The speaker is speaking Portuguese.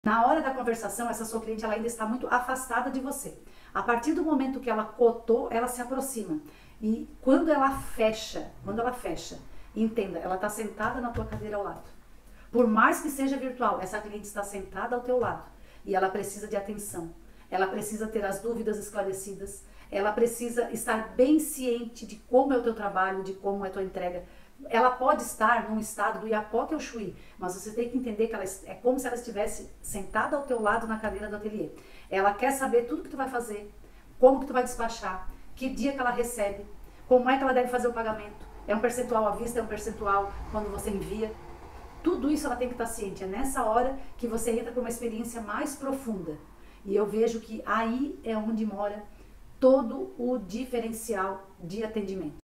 Na hora da conversação, essa sua cliente ela ainda está muito afastada de você. A partir do momento que ela cotou, ela se aproxima. E quando ela fecha, entenda, ela está sentada na tua cadeira ao lado. Por mais que seja virtual, essa cliente está sentada ao teu lado. E ela precisa de atenção. Ela precisa ter as dúvidas esclarecidas. Ela precisa estar bem ciente de como é o teu trabalho, de como é a tua entrega. Ela pode estar num estado do Iapoque ou Chuí, mas você tem que entender que ela é como se ela estivesse sentada ao teu lado na cadeira do ateliê. Ela quer saber tudo que tu vai fazer, como que tu vai despachar, que dia que ela recebe, como é que ela deve fazer o pagamento. É um percentual à vista, é um percentual quando você envia. Tudo isso ela tem que estar ciente. É nessa hora que você entra para uma experiência mais profunda. E eu vejo que aí é onde mora todo o diferencial de atendimento.